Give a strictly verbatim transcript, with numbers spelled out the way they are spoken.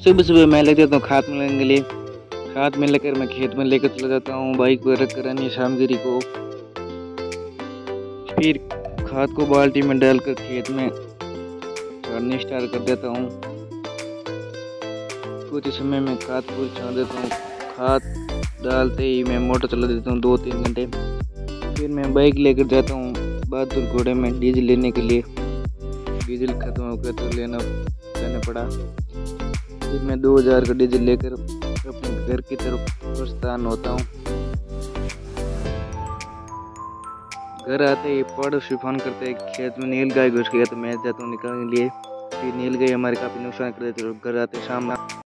सुबह सुबह मैं लग जाता हूँ खाद मिलाने के लिए। खाद में लेकर मैं खेत में लेकर चला जाता हूँ बाइक को रख कर अन्य सामग्री को। फिर खाद को बाल्टी में डालकर खेत में छाड़नी स्टार्ट कर देता हूँ। कुछ समय में खाद को छान देता हूँ। खाद डालते ही मैं मोटर चला देता हूँ दो तीन घंटे। फिर मैं बाइक लेकर जाता हूँ बहादुर घोड़े में डीजल लेने के लिए। डीजल खत्म हो गया तो लेना जाना पड़ा। फिर मैं दो हज़ार का डीजल लेकर अपने घर की तरफ प्रस्थान होता हूँ। घर आते ही पड़ोसी फोन करते हैं खेत में नील गाय घुस गया, तो मैं जाता हूँ निकालने के लिए। फिर नील गाय हमारे काफ़ी नुकसान कर देते और घर आते शाम